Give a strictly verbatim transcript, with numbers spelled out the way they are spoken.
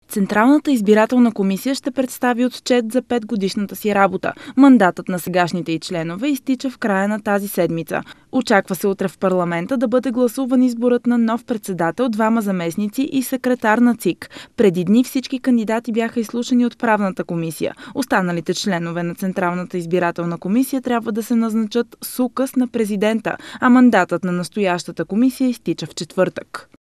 Централната избирателна комисия ще представи отчет за петгодишната си работа. Мандатът на сегашните й членове изтича в края на тази седмица. Очаква се утре в парламента да бъде гласуван изборът на нов председател, двама заместници и секретар на ЦИК. Преди дни всички кандидати бяха изслушани от правната комисия. Останалите членове на Централната избирателна комисия трябва да се назначат с указ на президента, а мандатът на настоящата комисия изтича в четвъртък.